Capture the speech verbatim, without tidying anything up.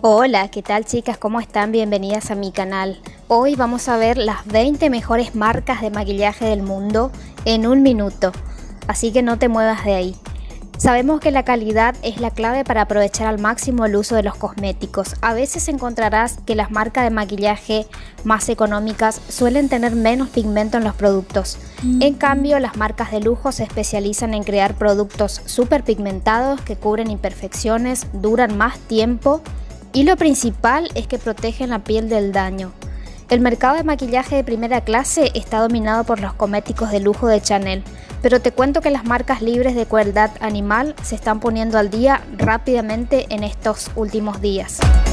Hola, ¿qué tal chicas? ¿Cómo están? Bienvenidas a mi canal. Hoy vamos a ver las veinte mejores marcas de maquillaje del mundo en un minuto, así que no te muevas de ahí. Sabemos que la calidad es la clave para aprovechar al máximo el uso de los cosméticos. A veces encontrarás que las marcas de maquillaje más económicas suelen tener menos pigmento en los productos. En cambio, las marcas de lujo se especializan en crear productos súper pigmentados que cubren imperfecciones, duran más tiempo y lo principal es que protegen la piel del daño. El mercado de maquillaje de primera clase está dominado por los cosméticos de lujo de Chanel, pero te cuento que las marcas libres de crueldad animal se están poniendo al día rápidamente en estos últimos días.